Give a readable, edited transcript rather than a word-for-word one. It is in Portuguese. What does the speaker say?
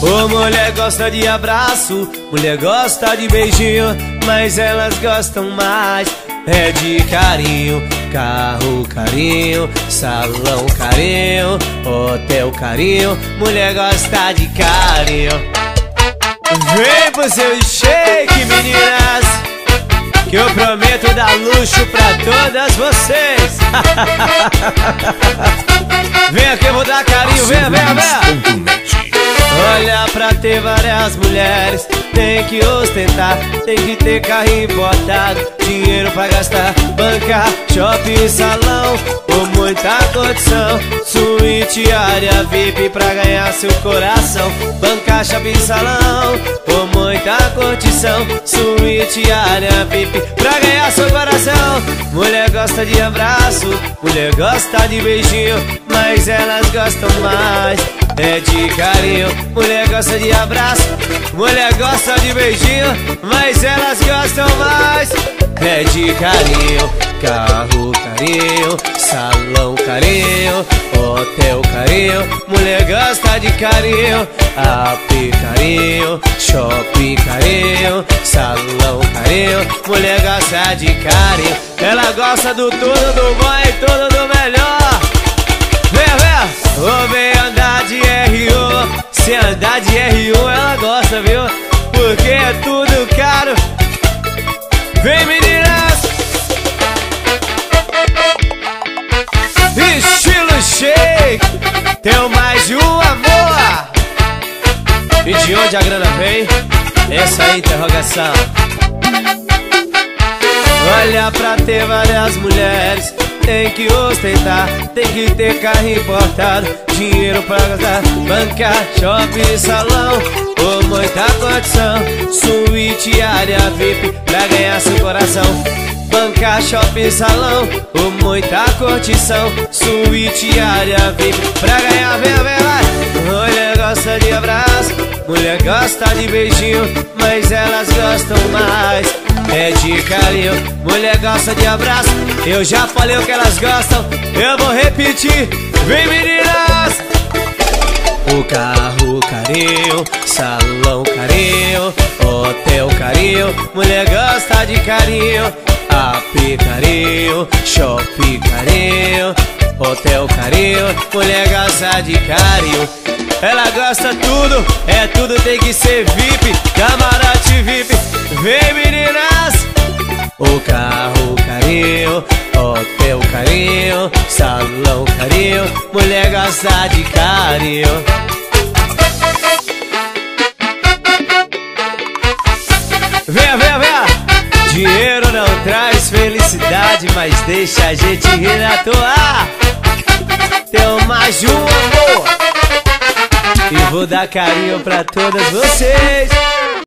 Ô, mulher gosta de abraço, mulher gosta de beijinho, mas elas gostam mais é de carinho. Carro, carinho, salão, carinho, hotel, carinho, mulher gosta de carinho. Vem pro seu shake, meninas, que eu prometo dar luxo pra todas vocês. Vem aqui, eu vou dar carinho, vem, vem, vem. Olha, pra ter várias mulheres tem que ostentar, tem que ter carro importado, dinheiro pra gastar, bancar, shopping, salão, com muita condição, suíte, área VIP pra ganhar seu coração. Bancar, shopping, salão, com muita condição, suíte, área VIP pra ganhar seu coração. Mulher gosta de abraço, mulher gosta de beijinho, mas elas gostam mais é de carinho. Mulher gosta de abraço, mulher gosta de beijinho, mas elas gostam mais é de carinho. Carro, carinho, salão, carinho, hotel, carinho, mulher gosta de carinho. AP, carinho, shopping, carinho, salão, carinho, mulher gosta de carinho. Ela gosta do tudo, do bom e tudo do melhor. Vem, vem, ou vem andar de RU. Se andar de RU ela gosta, viu? Porque é tudo caro. Vem, meninas, estilo shake, tem mais de um amor. E de onde a grana vem? Essa é a interrogação. Olha, pra ter várias mulheres tem que ostentar, tem que ter carro importado, dinheiro pra gastar, bancar, shopping, salão, com muita condição, suíte, área VIP pra ganhar seu coração. Bancar, shopping, salão, com muita curtição, suíte, área VIP pra ganhar, vem, vem, vai. Mulher gosta de abraço, mulher gosta de beijinho, mas elas gostam mais é de carinho. Mulher gosta de abraço, eu já falei o que elas gostam, eu vou repetir. Vem, meninas! O carro, carinho, salão, carinho, hotel, carinho, mulher gosta de carinho. AP, carinho, shopping, carinho, hotel, carinho, mulher gosta de carinho. Ela gosta tudo, é tudo, tem que ser VIP, camarote VIP. Vem, meninas! O carro, carinho, hotel, carinho, salão, carinho, mulher gosta de carinho. Venha, venha, venha! Dinheiro não traz felicidade, mas deixa a gente rir à toa. Tem mais de um amor e vou dar carinho pra todas vocês.